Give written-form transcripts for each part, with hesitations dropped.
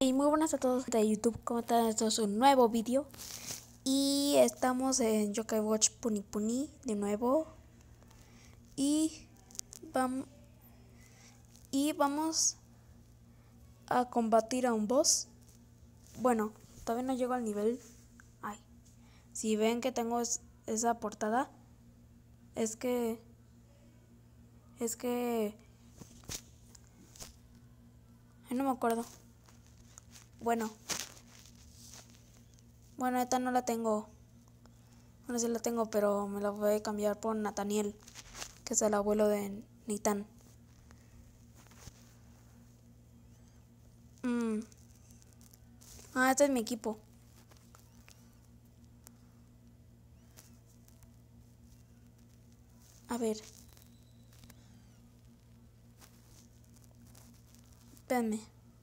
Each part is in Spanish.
Y muy buenas a todos de YouTube, ¿cómo están? Esto es un nuevo vídeo y estamos en Yokai Watch Puni Puni de nuevo y vamos a combatir a un boss. Bueno, todavía no llego al nivel. Ay, si ven que tengo esa portada, es que ay, no me acuerdo. Bueno, esta no la tengo. Bueno, sí la tengo, pero me la voy a cambiar por Nathaniel, que es el abuelo de Nitan. Este es mi equipo. A ver. Espérenme.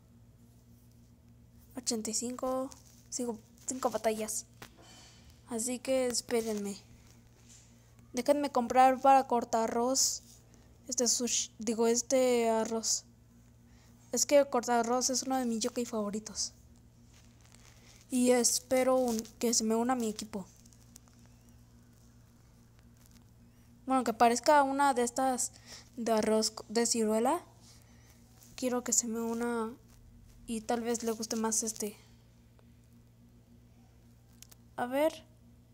85. Sigo 5 batallas. Así que espérenme. Déjenme comprar para cortar arroz. Este arroz. Es que cortar arroz es uno de mis yokai favoritos. Y espero que se me una a mi equipo. Bueno, que parezca una de estas de arroz de ciruela. Quiero que se me una y tal vez le guste más este. A ver.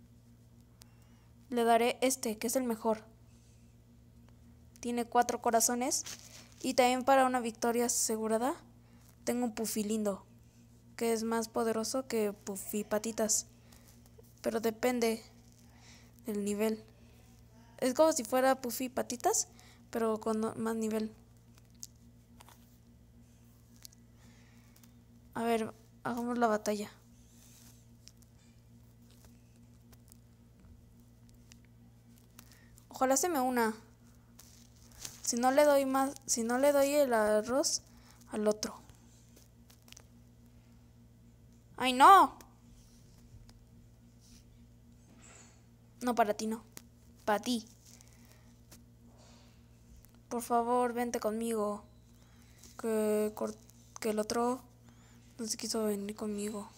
Le daré este, que es el mejor. Tiene 4 corazones. Y también para una victoria asegurada tengo un Puffy lindo, que es más poderoso que Puffy patitas. Pero depende del nivel. Es como si fuera Puffy patitas, pero con más nivel. A ver, hagamos la batalla. Ojalá se me una. Si no le doy el arroz al otro. ¡Ay, no! No, para ti no. Para ti. Por favor, vente conmigo. Que el otro no se quiso venir conmigo.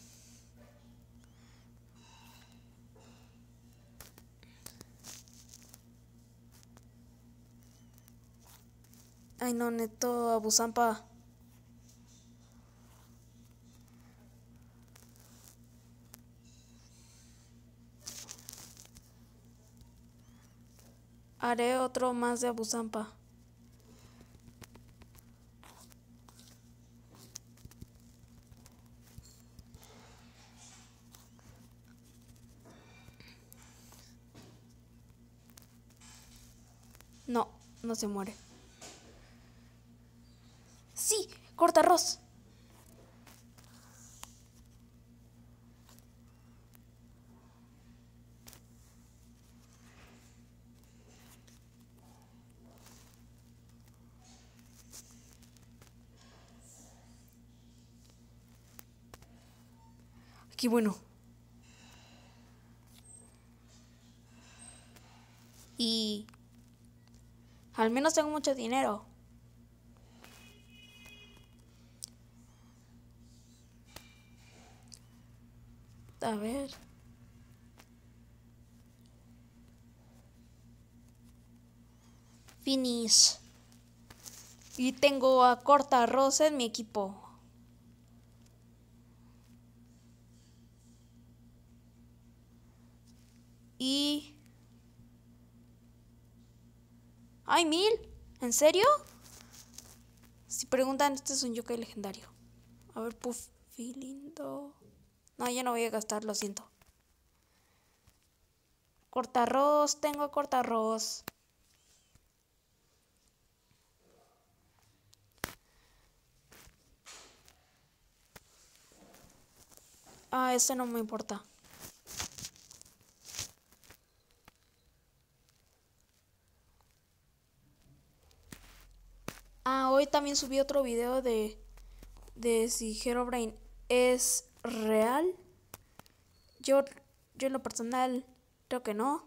Ay, no, neto, Abusampa. Haré otro más de Abusampa. No, no se muere. ¡Sí! ¡Corta arroz! ¡Qué bueno! Y al menos tengo mucho dinero. A ver. Finish. Y tengo a Corta Arroz en mi equipo. Y... ¡Ay, 1000! ¿En serio? Si preguntan, este es un yokai legendario. A ver, Puffy lindo. No, ya no voy a gastar, lo siento. Corta arroz, tengo corta arroz. Ese no me importa. Hoy también subí otro video de si Herobrine es real. Yo en lo personal creo que no,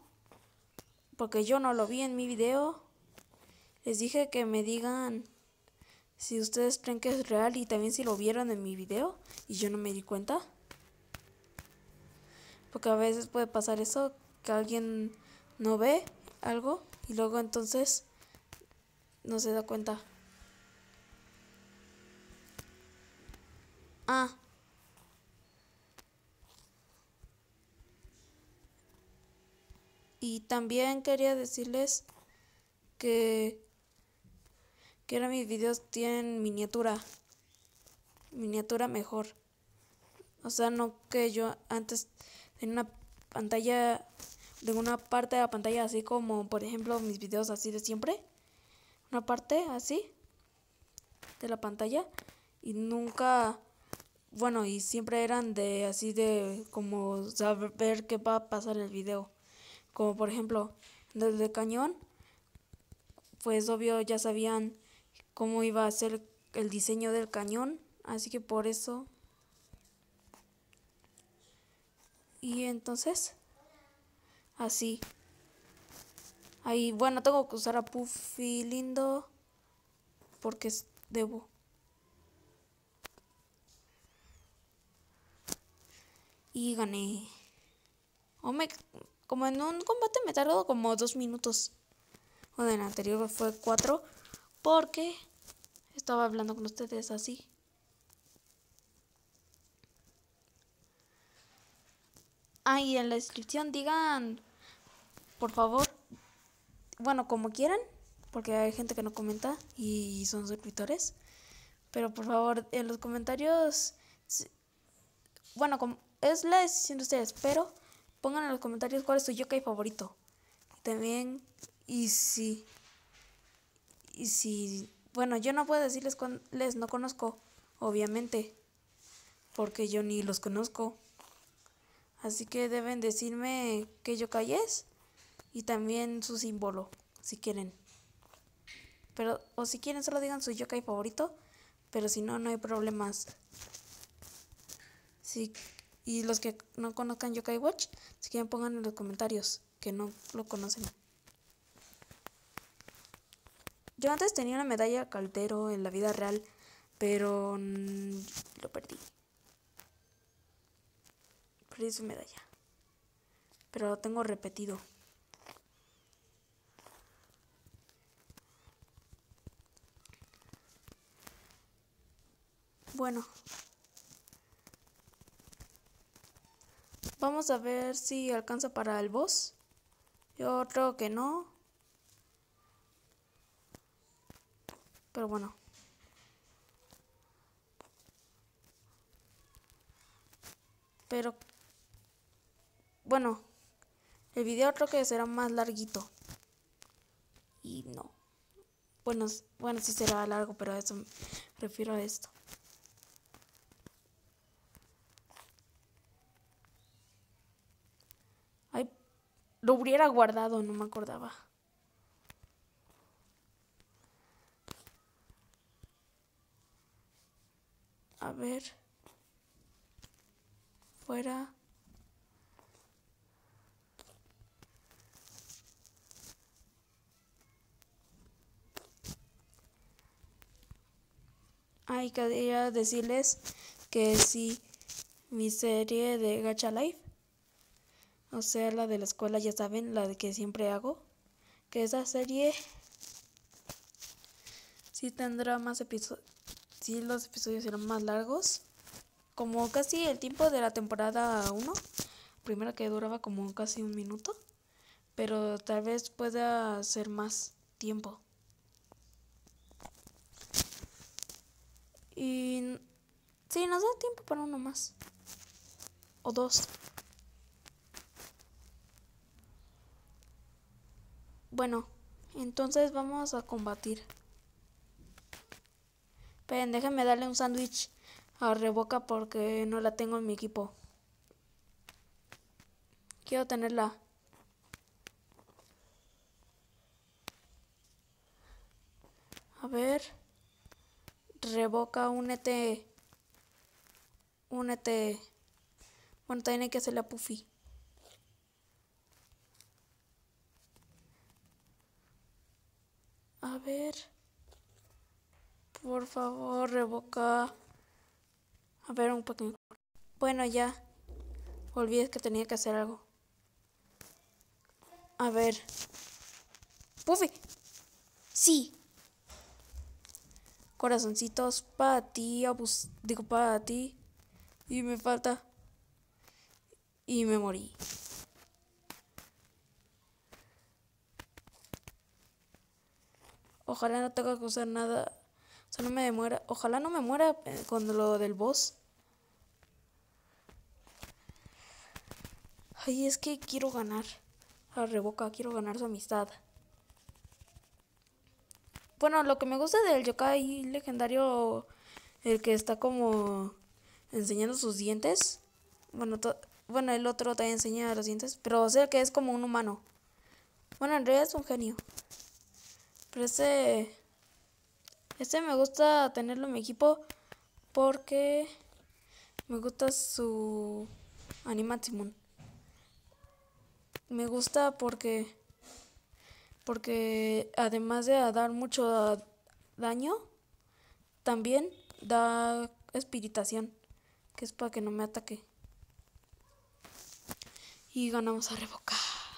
porque yo no lo vi en mi video. Les dije que me digan Si ustedes creen que es real y también si lo vieron en mi video y yo no me di cuenta. Porque a veces puede pasar eso, que alguien no ve algo y luego entonces no se da cuenta. Ah, y también quería decirles que ahora mis videos tienen miniatura mejor. O sea, no que yo antes tenía una pantalla, de una parte de la pantalla así como, por ejemplo, mis videos así de siempre. Una parte así de la pantalla y nunca, bueno, y siempre eran de así de como saber qué va a pasar en el video. Como por ejemplo, desde cañón, pues obvio ya sabían cómo iba a ser el diseño del cañón, así que por eso. Y entonces, así. Ahí, bueno, tengo que usar a Puffy Lindo porque debo. Y gané. O como en un combate me tardó como 2 minutos. Bueno, en el anterior fue 4 porque estaba hablando con ustedes así. Ah, y en la descripción digan, por favor, bueno, como quieran, porque hay gente que no comenta y son suscriptores. Pero por favor, en los comentarios, bueno, es la decisión de ustedes, pero pongan en los comentarios cuál es su yokai favorito. También, y si, bueno, yo no puedo decirles cuáles no conozco, obviamente, porque yo ni los conozco. Así que deben decirme qué yokai es y también su símbolo, si quieren. Pero, o si quieren, solo digan su yokai favorito, pero si no, no hay problemas. Sí, y los que no conozcan Yokai Watch, si quieren pongan en los comentarios que no lo conocen. Yo antes tenía una medalla Caldero en la vida real, pero lo perdí. Perdí su medalla. Pero lo tengo repetido. Bueno. Vamos a ver si alcanza para el boss. Yo creo que no. Pero bueno. Pero bueno, el video creo que será más larguito. Y no. Bueno, sí será largo, pero a eso me refiero a esto. Ay, lo hubiera guardado, no me acordaba. A ver. Fuera. Ay, quería decirles que sí, mi serie de Gacha Life, o sea, la de la escuela, ya saben, la de que siempre hago, que esa serie sí tendrá más episodios, sí los episodios serán más largos, como casi el tiempo de la temporada 1, primero que duraba como casi 1 minuto, pero tal vez pueda ser más tiempo. Y sí, nos da tiempo para uno más. O 2. Bueno, entonces vamos a combatir. Esperen, déjenme darle un sándwich a Revoca porque no la tengo en mi equipo. Quiero tenerla. A ver. Revoca, únete. Únete. Bueno, también hay que hacerle a Puffy. A ver. Por favor, revoca. A ver, un pequeño. Bueno, ya. Olvidé que tenía que hacer algo. A ver. Puffy. Sí. Corazoncitos para ti, digo para ti. Y me falta. Y me morí. Ojalá no tenga que usar nada. O sea, no me muera. Ojalá no me muera con lo del boss. Ay, es que quiero ganar a Revoca, quiero ganar su amistad. Bueno, lo que me gusta del yokai legendario, el que está como enseñando sus dientes. Bueno, el otro también enseña los dientes, pero o sea que es como un humano. Bueno, en realidad es un genio. Pero este me gusta tenerlo en mi equipo porque me gusta su Animatimon. Me gusta porque además de dar mucho daño, también da espiritación, que es para que no me ataque. Y ganamos a Revoca.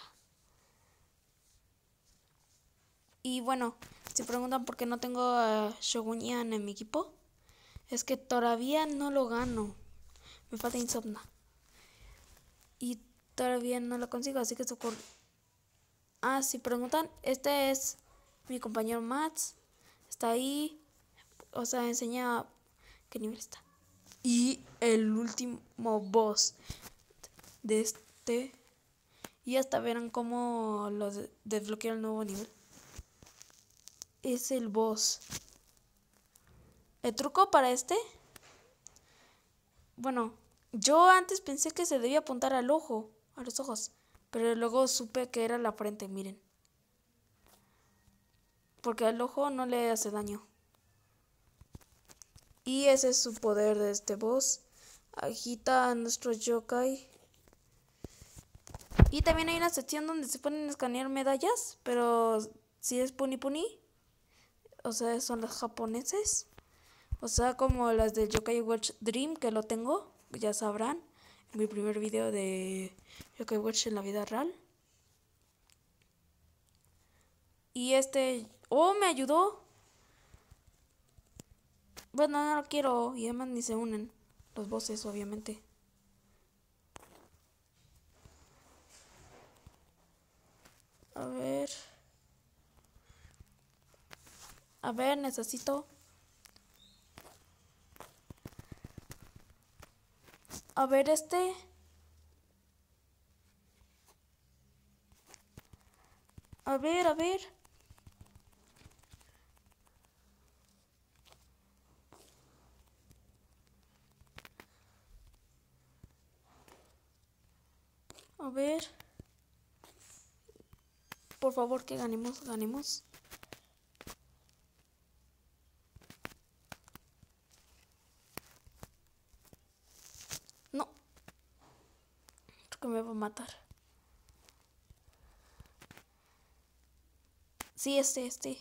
Y bueno, si preguntan por qué no tengo a Shogunian en mi equipo, es que todavía no lo gano. Me falta Insomna. Y todavía no lo consigo, así que socorro. Ah, si preguntan, este es mi compañero Mats. Está ahí. O sea, enseña qué nivel está. Y el último boss de este. Y hasta verán cómo lo desbloquea el nuevo nivel. Es el boss. El truco para este. Bueno, yo antes pensé que se debía apuntar al ojo, a los ojos. Pero luego supe que era la frente, miren. Porque al ojo no le hace daño. Y ese es su poder de este boss. Agita a nuestro yokai. Y también hay una sección donde se pueden escanear medallas. Pero si es Puni Puni, o sea, son los japoneses. O sea, como las de Yokai Watch Dream, que lo tengo, ya sabrán. En mi primer video de Yokai Watch en la vida real. Y este... ¡Oh, me ayudó! Bueno, no lo quiero. Y además ni se unen los bosses, obviamente. A ver... A ver, necesito... A ver, este... A ver, a ver... A ver... Por favor, que ganemos, ganemos. No. Creo que me va a matar. Sí, este.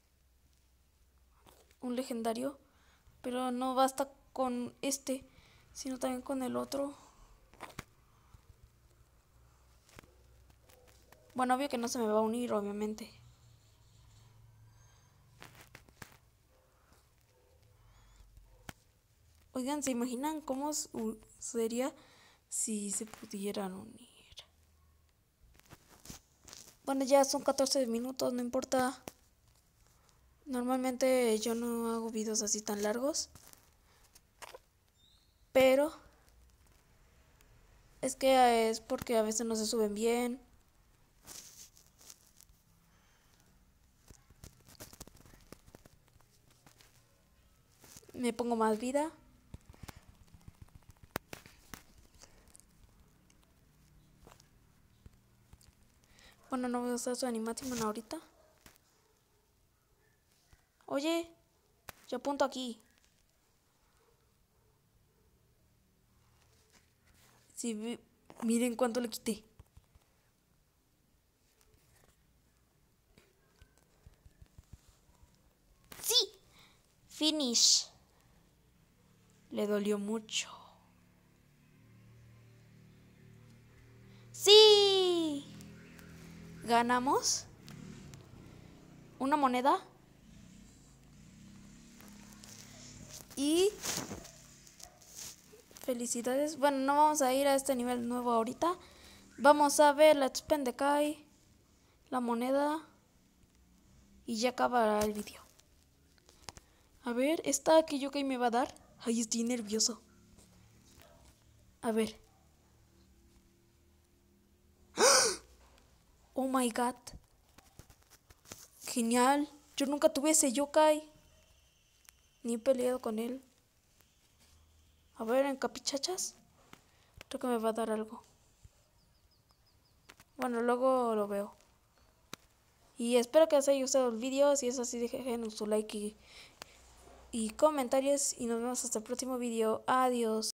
Un legendario. Pero no basta con este, sino también con el otro. Bueno, obvio que no se me va a unir, obviamente. Oigan, ¿se imaginan cómo sería si se pudieran unir? Bueno, ya son 14 minutos, no importa. Normalmente yo no hago videos así tan largos. Pero es que es porque a veces no se suben bien. Me pongo más vida. Bueno, no voy a usar su Animatimon ahorita. Oye, yo apunto aquí. Si miren cuánto le quité. Sí, Fini. Finish. Le dolió mucho. ¡Sí! Ganamos una moneda y felicidades. Bueno, no vamos a ir a este nivel nuevo ahorita. Vamos a ver la Spendecay, la moneda y ya acabará el vídeo. A ver, esta que Yokai me va a dar. Ay, estoy nervioso. A ver. Oh my god. Genial. Yo nunca tuve ese Yokai. Ni he peleado con él. A ver, en capichachas. Creo que me va a dar algo. Bueno, luego lo veo. Y espero que les haya gustado el video. Si es así, dejen su like y comentarios. Y nos vemos hasta el próximo video. Adiós.